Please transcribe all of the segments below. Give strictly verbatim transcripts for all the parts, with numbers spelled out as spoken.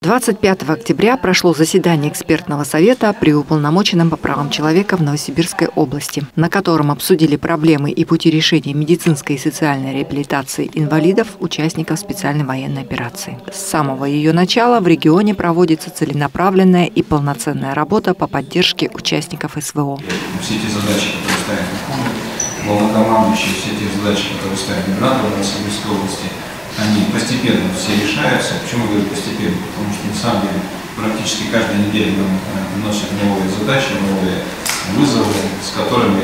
двадцать пятого октября прошло заседание экспертного совета при уполномоченном по правам человека в Новосибирской области, на котором обсудили проблемы и пути решения медицинской и социальной реабилитации инвалидов, участников специальной военной операции. С самого ее начала в регионе проводится целенаправленная и полноценная работа по поддержке участников СВО. Все эти задачи, которые ставят главнокомандующие, все эти задачи, которые ставят губернатор Новосибирской области, они постепенно все решаются. Почему я говорю постепенно? Потому что на самом деле практически каждую неделю нам вносят новые задачи, новые вызовы, с которыми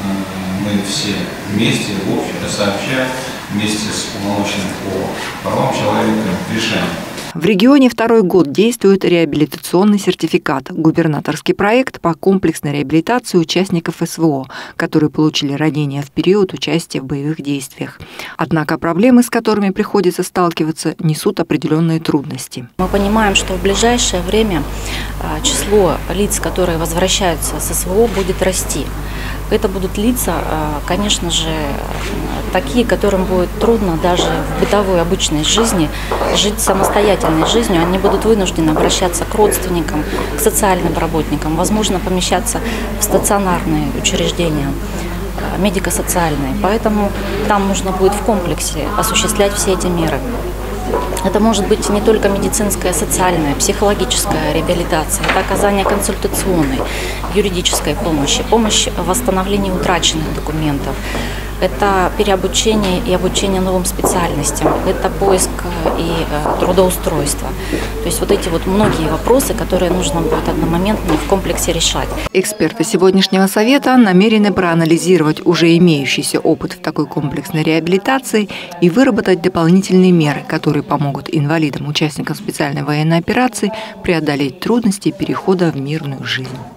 мы все вместе, в общем, сообща, вместе с уполномоченным по правам человека решаем. В регионе второй год действует реабилитационный сертификат – губернаторский проект по комплексной реабилитации участников СВО, которые получили ранения в период участия в боевых действиях. Однако проблемы, с которыми приходится сталкиваться, несут определенные трудности. Мы понимаем, что в ближайшее время число лиц, которые возвращаются с СВО, будет расти. Это будут лица, конечно же, такие, которым будет трудно даже в бытовой обычной жизни жить самостоятельной жизнью. Они будут вынуждены обращаться к родственникам, к социальным работникам, возможно, помещаться в стационарные учреждения медико-социальные. Поэтому там нужно будет в комплексе осуществлять все эти меры. Это может быть не только медицинская, социальная, психологическая реабилитация, это оказание консультационной, юридической помощи, помощь в восстановлении утраченных документов, это переобучение и обучение новым специальностям, это поиск и трудоустройство. То есть вот эти вот многие вопросы, которые нужно будет одномоментно в комплексе решать. Эксперты сегодняшнего совета намерены проанализировать уже имеющийся опыт в такой комплексной реабилитации и выработать дополнительные меры, которые помогут инвалидам, участникам специальной военной операции преодолеть трудности перехода в мирную жизнь.